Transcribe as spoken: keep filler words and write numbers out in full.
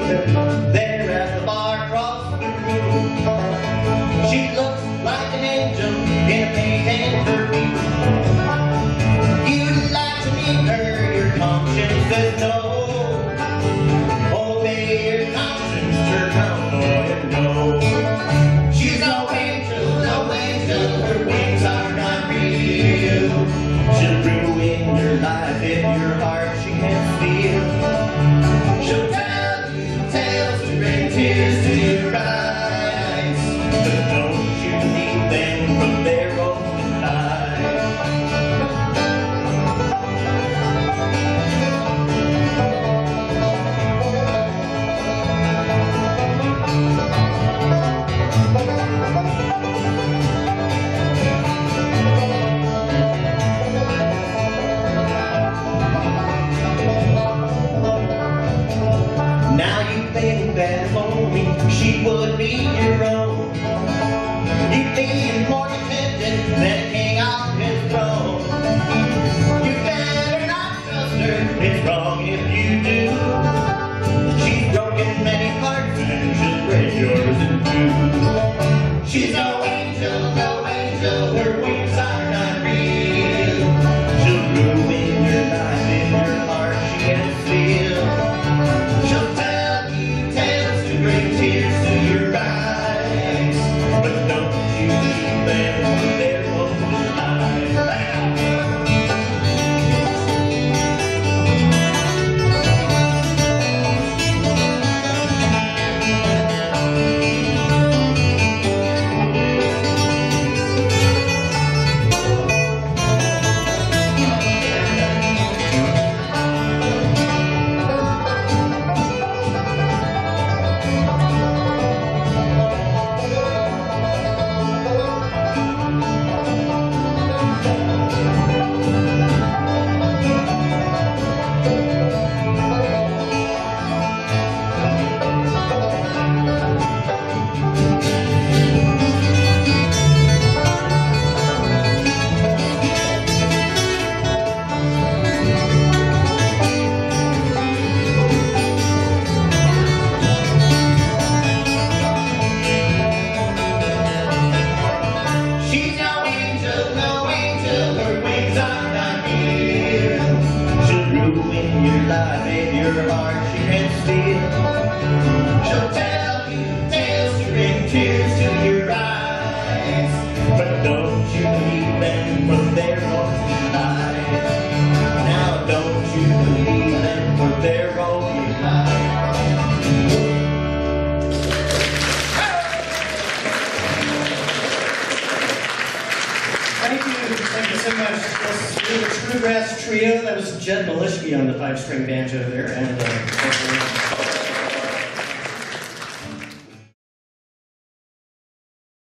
there at the bar across the room. She looks like an angel in a pink and perfume. You'd like to meet her, your conscience says no. Obey your conscience, turn around, boy, and go. She's no angel, no angel, her wings are not real. She'll ruin your life if your heart she can't feel. She'll tell you tales to bring tears to your eyes, but don't you leave them from their own lives. Now you think that for me she would be your own. You'd be more contented than a king on his throne. You better not trust her, it's wrong if you do. She's broken many hearts and she'll break yours in two. She's no angel, no angel, her wings are not real. She'll ruin your life in your heart she can't feel. She'll tell you tales to bring tears to your eyes, but don't you leave them for their own lives. She's no angel, no angel, her wings are not real. She'll ruin your life in your heart she can't steal. She'll tell you tales to bring tears to your eyes, but don't you leave them from their own lives. Now don't you leave them for their own lives. Thank you, thank you so much. This is the TrueGrass Trio. That was Jed Malischke on the five-string banjo there, and uh,